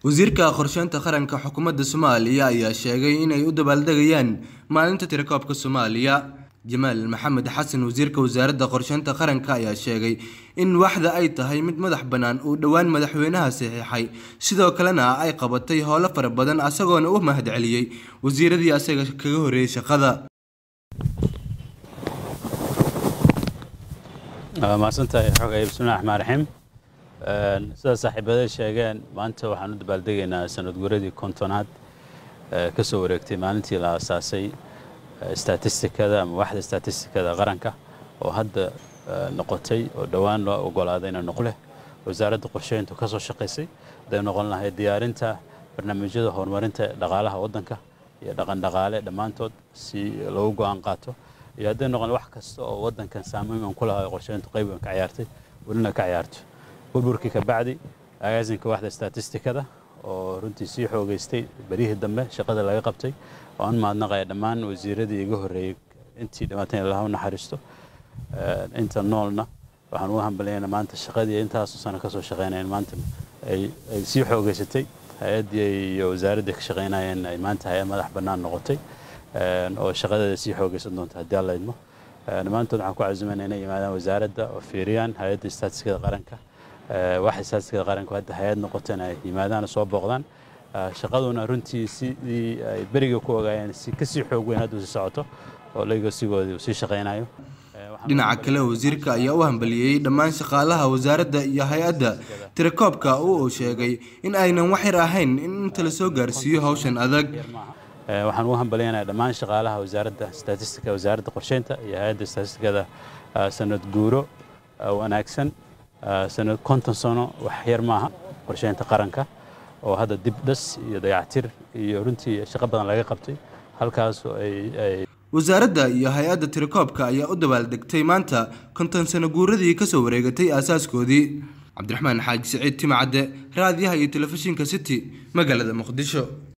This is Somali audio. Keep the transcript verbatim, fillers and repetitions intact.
wasiirka qorsheynta qaranka xukuumadda Soomaaliya ayaa sheegay in ay u dabaaldegayaan maalinta tirakoobka Soomaaliya. Jamaal Maxamed Xasan wasiirka wasaaradda qorsheynta qaranka ayaa sheegay in waxda ay tahay mid madax banaan oo dhawaan madaxweynaha saxiixay sidoo kalena ay qabatay howlo fara badan asagoona u mahadceliyay wasiiradii asaga kaga horeeyay shaqada. maasantahay xogay bismillaahir rahmaanir rahiim sida saaxiibada sheegeen maanta waxaan u dabaaldegaynaa sanad guuradii kontonaad ka soo wareegtay maalintii la aasaasay statistikada ama waxda statistikada qaranka oo hadda noqotay oo dhawaan loo ogolaaday inay noqdo wasaaradda qorsheynta ka soo shaqeysay day noqon lahayd diyaarinta barnaamijyada horumarinta dhaqaalaha waddanka iyo dhaqan dhaqaale dhamaantood si loo go'aan qaato iyo hadday noqon wax kasta oo waddankan saameyn ku lahaa qorsheynta qayb ka ciyaartay walina ka ciyaarto burburkii ka bacdi agaasinka waxda statistikada oo runtii si xoogaystay barihii dambe shaqada laga qabtay oo aan maadnaqay dhammaan wasiiradii iga horeeyay intii dhamaatay Allah u naxariisto inta noolna waxaan u hambalyeynaa maanta shaqadii intaas sano ka soo shaqeynayeen maanta ay ay si xoogaysatay hay'adii iyo wasaaradda ka shaqeynayeen ay maanta hay'ad madax bannaan noqotay oo shaqadeeda si xoogaysan doonta haddii alla idmo maanta waxaan ku casuumaynaa inay yimaadaan wasaaradda oo fiiriyaan hay'adda statistikada qaranka waxa statistikada qaranka hadda hay'ad noqotay ay yimaadaan soo booqdaan shaqaduna runtii sidii ay bariga ku ogaayeen si ka sii xoog weyn hadda u socoto oo laga sigooday si shaqeynayo. dhinaca kale wasiirka ayaa u hambaliyay dhammaan shaqaalaha wasaaradda iyo hay'adda tirakoobka oo sheegay in aynan wax yar ahayn in inta la soo gaarsiiyo hawshan adag. waxaan u hambalyeynaa dhammaan shaqaalaha wasaaradda statistika wasaaradda qorsheynta iyo hay'adda statistikada sanad guuro wanaagsan sanad konton sano wax yar maaha qorsheynta qaranka oo hadda dib dhas iyo dayactir iyo runtii shaqo badan laga qabtay halkaas oo ay wasaaradda iyo hay'adda tirakoobka ayaa u dabaaldegtay maanta konton sano guuradii ka soo wareegatay aasaaskoodii. Cabdiraxmaan Xaaji Saciid Timcade raadiyaha iyo telefishinka City magaalada Muqdisho.